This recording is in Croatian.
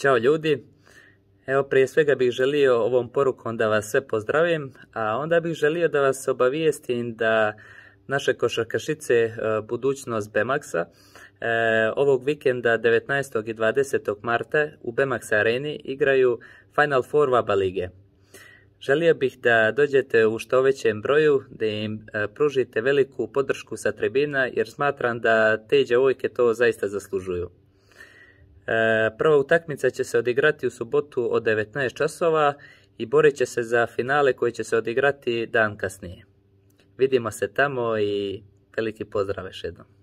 Ćao ljudi, evo prije svega bih želio ovom porukom da vas sve pozdravim, a onda bih želio da vas obavijestim da naše košarkašice budućnost Bemaxa ovog vikenda 19. i 20. marta u Bemax areni igraju Final Four VABA lige. Želio bih da dođete u što većem broju, da im pružite veliku podršku sa tribina jer smatram da te djevojke to zaista zaslužuju. Prva utakmica će se odigrati u subotu od 19 časova i borit će se za finale koji će se odigrati dan kasnije. Vidimo se tamo i veliki pozdrav još jednom.